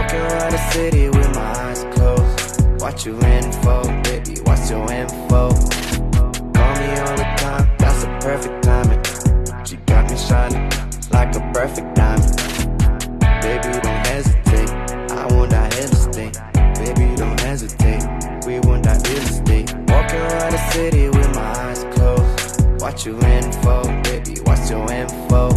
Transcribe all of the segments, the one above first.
Walking around the city with my eyes closed. Watch your info, baby, what's your info? Call me all the time, that's a perfect timing. She got me shining like a perfect diamond. Baby, don't hesitate, I want that real estate. Baby, don't hesitate, we want that real estate. Walking around the city with my eyes closed. Watch your info, baby, what's your info?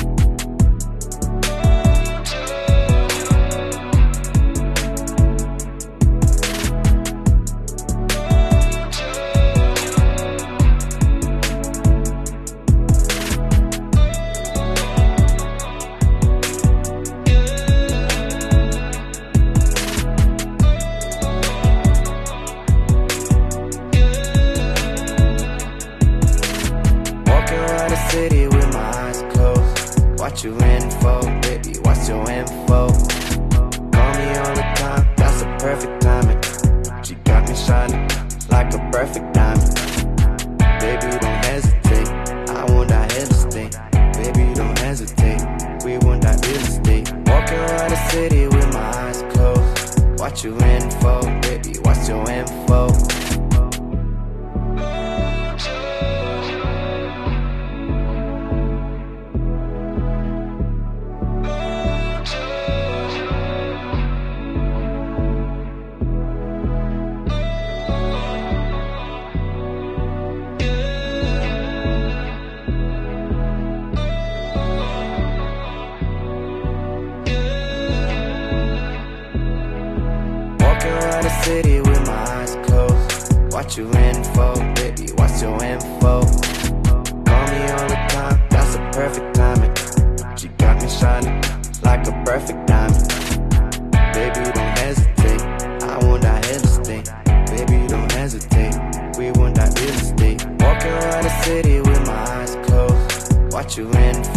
City with my eyes closed. Watch your info, baby, what's your info? Call me all the time, that's a perfect timing. She got me shining like a perfect diamond. Baby, don't hesitate, I want that real estate. Baby, don't hesitate, we want that real estate. Walking around the city with my eyes closed. Watch your info, baby, what's your info? Around the city with my eyes closed. Watch your info, baby, what's your info? Call me all the time, that's a perfect timing. She got me shining like a perfect diamond. Baby, don't hesitate, I want that real estate. Baby, don't hesitate, we want that real estate. Walking around the city with my eyes closed. Watch your info.